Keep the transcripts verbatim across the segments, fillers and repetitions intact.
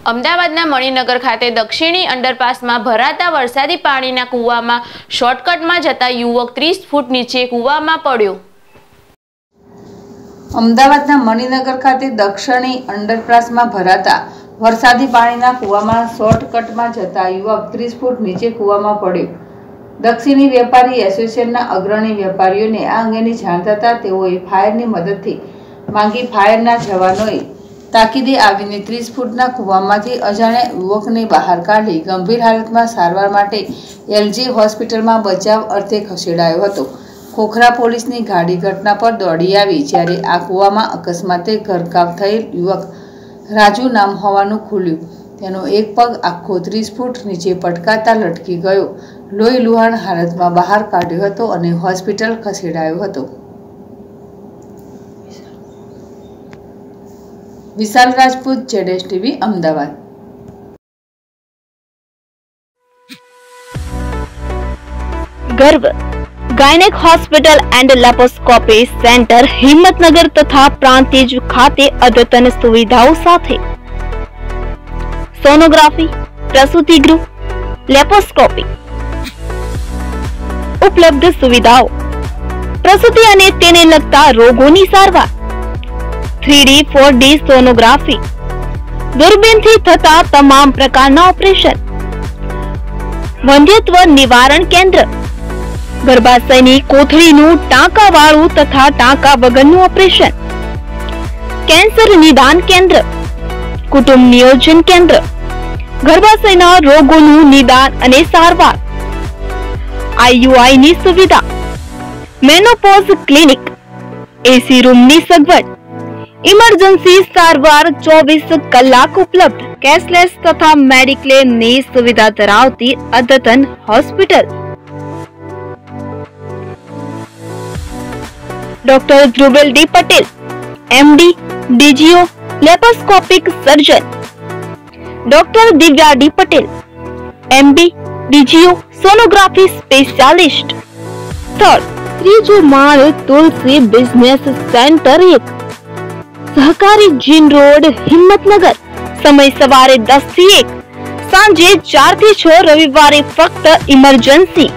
અમદાવાદના મણિનગર ખાતે દક્ષિણી અંડરપાસમાં ભરાતા વરસાદી પાણીના કૂવામાં શોર્ટકટમાં જતા યુવક ત્રીસ ફૂટ નીચે કૂવામાં પડ્યો। અમદાવાદના મણિનગર ખાતે દક્ષિણી અંડરપાસમાં ભરાતા વરસાદી પાણીના કૂવામાં શોર્ટકટમાં જતા યુવક ત્રીસ ફૂટ નીચે કૂવામાં પડ્યો। દક્ષિણી વેપારી એસોસિએશનના અગ્રણી વેપારીઓને આ અંગેની જાણ થતાં તેઓએ ફાયરની મદદથી માંગી ફાયરના જવાનોએ તાકીદે આવીને ત્રીસ ફૂટના કૂવામાંથી અજાણ્યા યુવકને બહાર કાઢી ગંભીર હાલતમાં સારવાર માટે એલજી હોસ્પિટલમાં બચાવ અર્થે ખસેડાયો હતો। ખોખરા પોલીસની ગાડી ઘટના પર દોડી આવી, જ્યારે આ કૂવામાં અકસ્માતે ગરકાવ થયેલ યુવક રાજુ નામ હોવાનું ખુલ્યું। તેનો એક પગ આખો ત્રીસ ફૂટ નીચે પટકાતા લટકી ગયો। લોહી લુહાણ હાલતમાં બહાર કાઢ્યો હતો અને હોસ્પિટલ ખસેડાયો હતો। विशाल राजपूत, जेडेस TV, Amdavad. Garv gynaec hospital and laparoscopy centre Himmatnagar तथा प्रांतिज खाते अद्यतन सुविधाओं साथे सोनोग्राफी, प्रसूति गृह, लेप्रोस्कोपी उपलब्ध सुविधाओं, प्रसूति अने तेने लगता रोगोनी सारवार, three D four D sonography, दूरबीन थी थता तमाम प्रकारना ऑपरेशन, वंध्यत्व निवारण केंद्र, गर्भाशयनी कोथळीनुं टांकावाळुं तथा टांका वगरनुं ऑपरेशन, कैंसर निदान केंद्र, कुटुंब नियोजन केंद्र, गर्भाशयना रोगोनुं निदान अने सारवार, आईयूआई नी सुविधा, मेनोपॉज क्लिनिक, एसी रूम नी सगवड, इमरजेंसी सारवार चौबीस कलाक उपलब्ध, कैशलेस तथा मेडिक्लेम नी सुविधा धरावती अद्यतन hospital. Doctor Dhruvel D Patel, MD, DGO, laparoscopic surgeon. Doctor Divya D Patel, MD, DGO, sonography specialist. Third त्रीजो माळ, तुलसी बिजनेस सेंटर एक, सहकारी जीन रोड, हिम्मतनगर। समय सवारे दस थी एक, सांजे चार थी छ, रविवारे फक्त इमरजेंसी।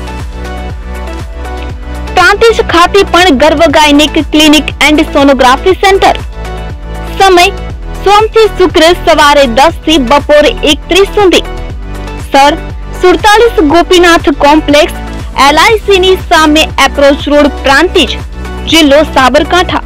प्रांतिज खाते पण Garv gynaec clinic and sonography centre. समय सोम थी शुक्र सवारे दस थी बपोरे एक त्रीस सुधी। सर सुड़तालीस गोपीनाथ कॉम्प्लेक्स, एलआईसी नी सामे एप्रोच रोड, प्रांतिज, जिल्लो साबरकांठा।